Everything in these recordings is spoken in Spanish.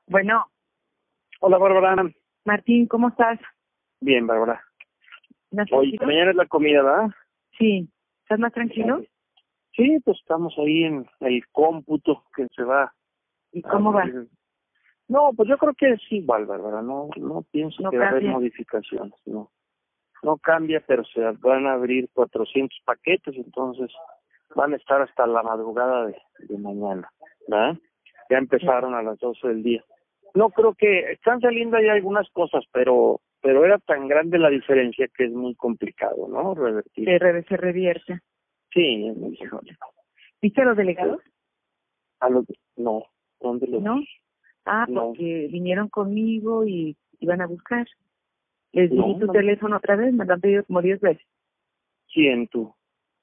Bueno, Hola, Bárbara. Martín, ¿cómo estás? Bien, Bárbara. ¿Más Hoy, tranquilo? mañana es la comida, ¿verdad? Sí. ¿Estás más tranquilo? Sí, pues estamos ahí en el cómputo que se va. ¿Y cómo va? No, pues yo creo que es igual, Bárbara. No pienso No que va a haber cambia. modificaciones. No cambia, pero se van a abrir 400 paquetes, entonces van a estar hasta la madrugada de mañana, ¿verdad? Ya empezaron a las 12 del día. No creo que están saliendo ahí algunas cosas, pero era tan grande la diferencia que es muy complicado, ¿no? Revertir. Se revierte. Sí, es muy difícil. ¿Viste a los delegados? No, ¿dónde los? ¿No? Ah, No, porque vinieron conmigo y iban a buscar. Les no, di tu no. teléfono otra vez, me lo han pedido como 10 veces. ¿Quién tú?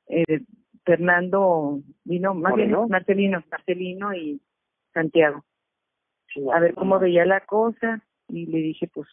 Fernando vino, más bien ¿Moreno? Marcelino y Santiago. Sí, A ver cómo veía la cosa y le dije, pues,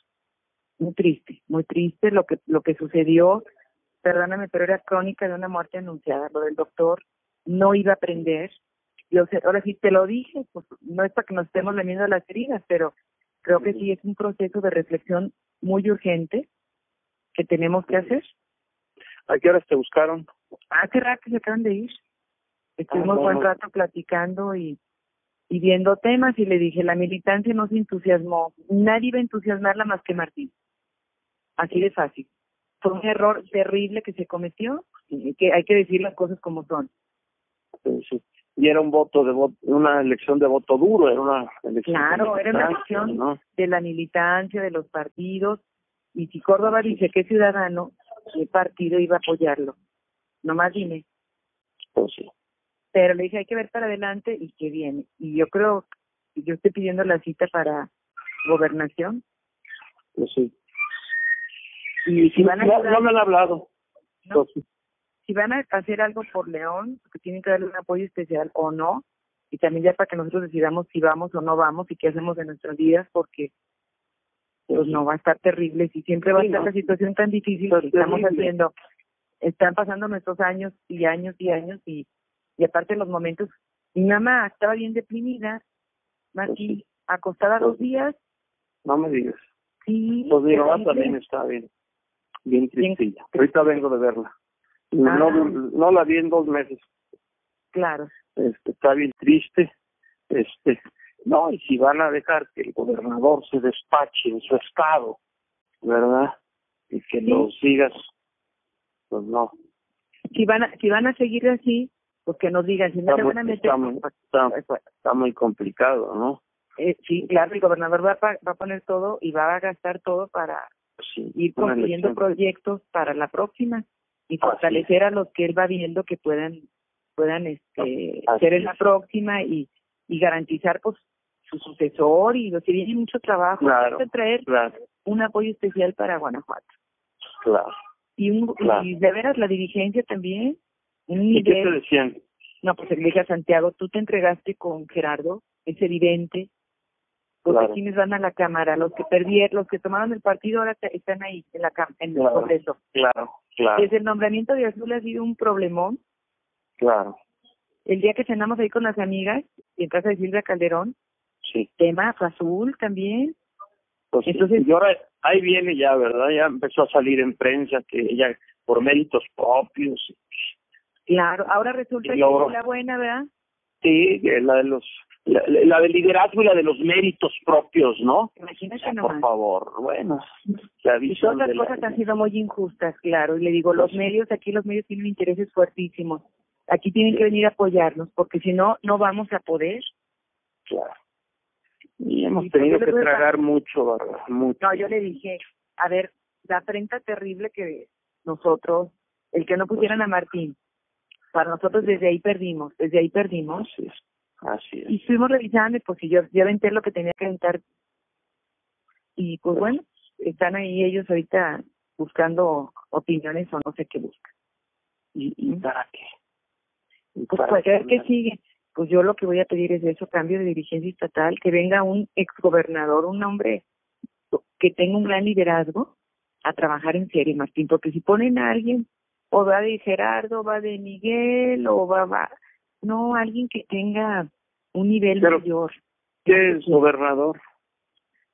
muy triste lo que sucedió. Perdóname, pero era crónica de una muerte anunciada. Lo del doctor no iba a aprender. Ahora sí te lo dije, pues no es para que nos estemos lamiendo las heridas, pero creo que sí es un proceso de reflexión muy urgente que tenemos que hacer. ¿A qué horas te buscaron? Hace rato se acaban de ir. Estuvimos no, buen no. rato platicando y viendo temas y le dije, la militancia no se entusiasmó. Nadie iba a entusiasmarla más que Martín. Así de fácil. Fue un error terrible que se cometió y que hay que decir las cosas como son. Sí. Y era una elección de voto duro, era una elección. Claro, era una elección, ¿no? de la militancia, de los partidos, y si Córdoba dice que es ciudadano, ¿qué partido iba a apoyarlo? Nomás dime. Pues sí. Pero le dije, hay que ver para adelante y que viene. Y yo creo, yo estoy pidiendo la cita para gobernación, Pues sí. y si van a No ayudar, me han hablado. ¿no? Pues sí. Si van a hacer algo por León, que tienen que darle un apoyo especial o no, y también ya para que nosotros decidamos si vamos o no vamos y qué hacemos de nuestras vidas, porque pues no va a estar terrible, si siempre va a estar la situación tan difícil que estamos haciendo. Están pasando nuestros años y años y años y aparte los momentos. Mi mamá estaba bien deprimida, Martín, acostada 2 días. No me digas. Sí. Pues mi mamá también está bien tristilla. Ahorita vengo de verla. No la vi en 2 meses. Claro. Está bien triste. No, y si van a dejar que el gobernador se despache en su estado, ¿verdad? Y que lo sigas, pues no. Si van a seguir así, pues que nos digan, si no se van a meter. Está muy complicado, ¿no? Sí, claro, el gobernador va a poner todo y va a gastar todo para ir construyendo proyectos para la próxima y fortalecer a los que él va viendo que puedan ser en la próxima y garantizar pues su sucesor y lo que viene mucho trabajo. Claro, hay que traer un apoyo especial para Guanajuato. Claro. Y de veras la dirigencia también. ¿Y qué te decían? No, pues le dije a Santiago, tú te entregaste con Gerardo, es evidente. Porque quienes van a la Cámara, los que perdieron, los que tomaron el partido ahora están ahí en el Congreso. Claro. Desde el nombramiento de Azul ha sido un problemón. Claro. El día que cenamos ahí con las amigas, en casa de Silvia Calderón, sí. Tema Azul también. Pues entonces, y ahora ahí viene ya, ¿verdad? Ya empezó a salir en prensa que ella, por méritos propios. Claro, ahora resulta que es la buena, ¿verdad? Sí, la del liderazgo y la de los méritos propios, ¿no? Imagínate nomás. Por favor, bueno. Y todas las cosas han sido muy injustas, claro. Y le digo, los medios tienen intereses fuertísimos. Aquí tienen que venir a apoyarnos, porque si no, no vamos a poder. Claro. Y hemos tenido que tragar mucho, ¿verdad? Mucho. No, yo le dije, a ver, la afrenta terrible que nosotros, el que no pusieran a Martín, para nosotros desde ahí perdimos. Así es. Y estuvimos revisando, pues si yo aventé lo que tenía que aventar. Y pues bueno, están ahí ellos ahorita buscando opiniones o no sé qué buscan. ¿Y para qué? Pues para ver qué sigue. Pues yo lo que voy a pedir es eso, cambio de dirigencia estatal, que venga un exgobernador, un hombre que tenga un gran liderazgo a trabajar en serio, Martín, porque si ponen a alguien, o va de Gerardo, va de Miguel, o no, alguien que tenga un nivel mayor. ¿Qué es gobernador?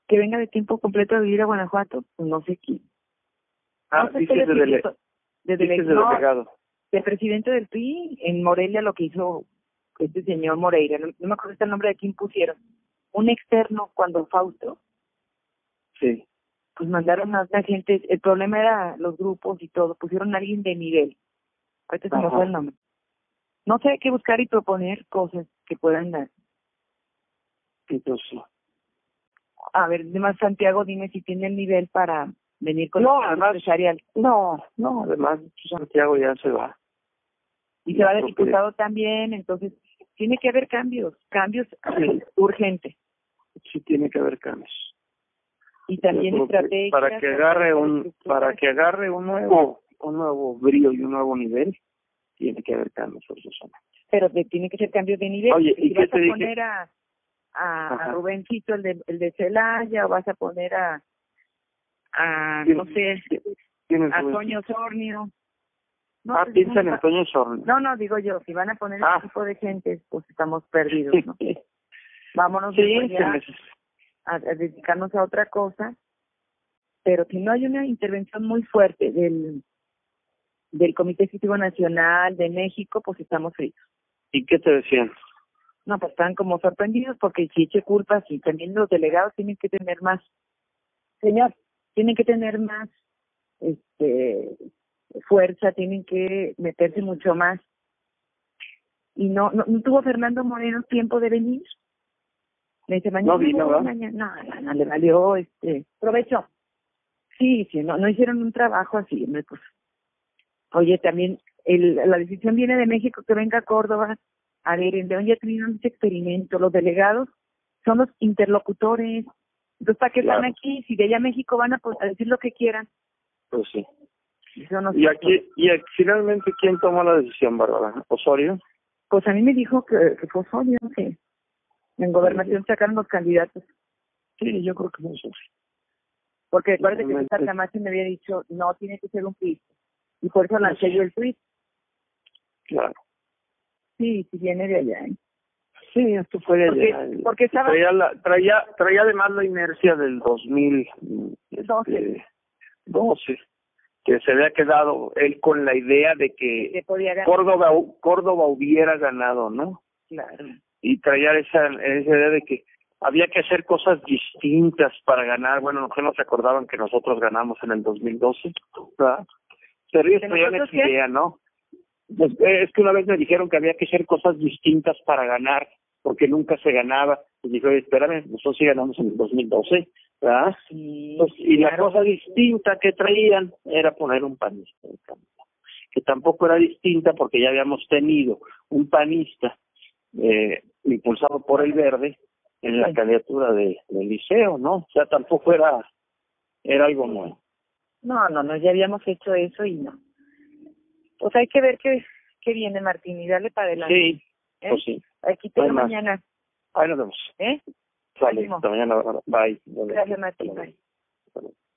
que venga de tiempo completo a vivir a Guanajuato, pues no sé quién. No sé dices qué de delegado. del presidente del PRI en Morelia, lo que hizo este señor Moreira, no me acuerdo el nombre de quién pusieron, un externo cuando Fausto, Sí. pues mandaron a una gente, el problema era los grupos y todo, pusieron a alguien de nivel, ahorita se me fue el nombre. No sé, hay que buscar y proponer cosas que puedan dar. Entonces, A ver, además Santiago, dime si tiene el nivel para venir con no, el además, empresarial. no, además Santiago ya se va. Y se va de diputado también, entonces tiene que haber cambios Sí. urgentes. Sí tiene que haber cambios. Y también estrategias para que agarre un nuevo brío y un nuevo nivel, tiene que haber cambios forzosamente. Pero tiene que ser cambios de nivel. Oye, ¿y si qué vas te a dije? poner a Rubencito, el de Celaya, o vas a poner a no sé, a Toño Sornio. No, piensa en Antonio Sornio. No, digo yo, si van a poner ese tipo de gente, pues estamos perdidos, ¿no? Vámonos a dedicarnos a otra cosa, pero si no hay una intervención muy fuerte del Comité Ejecutivo Nacional de México, pues estamos fritos. ¿Y qué te decían? No, pues están como sorprendidos porque si eche culpas y también los delegados tienen que tener más, señor, tienen que tener más fuerza, tienen que meterse mucho más. Y no tuvo Fernando Moreno tiempo de venir. Me dice, mañana. No vino, ¿verdad? Mañana. No, le valió provecho. Sí, no hicieron un trabajo así, pues. Oye, también la decisión viene de México, que venga a Córdoba. A ver, en León ya tuvieron ese experimento. Los delegados son los interlocutores. Entonces, ¿para qué están aquí? Si de allá a México van a decir lo que quieran. Pues sí. No ¿Y aquí finalmente quién tomó la decisión, Bárbara? ¿Osorio? Pues a mí me dijo que fue Osorio, que en gobernación sacaron los candidatos. Sí, yo creo que fue Osorio. Porque recuerda que César Camacho me había dicho, no, tiene que ser un PRI. Y por eso lancé yo el tweet. Claro. Sí, viene de allá. Sí, esto fue de allá. Porque estaba... Traía además la inercia del 2012, que se había quedado él con la idea de que Córdoba hubiera ganado, ¿no? Claro. Y traía esa idea de que había que hacer cosas distintas para ganar. Bueno, que no se acordaban que nosotros ganamos en el 2012, ¿verdad? Pero ellos traían esa idea, ¿no? Pues, es que una vez me dijeron que había que hacer cosas distintas para ganar, porque nunca se ganaba. Y dije, espérame, nosotros sí ganamos en el 2012, ¿verdad? Sí, pues, y la cosa distinta que traían era poner un panista, que tampoco era distinta porque ya habíamos tenido un panista impulsado por el Verde en la candidatura del Liceo, ¿no? O sea, tampoco era algo nuevo. No, ya habíamos hecho eso y no. Pues hay que ver qué viene, Martín, y darle para adelante. Sí, pues sí. Aquí te veo mañana. Ahí nos vemos. ¿Eh? Sale, hasta mañana. Bye. Gracias, Martín. Bye.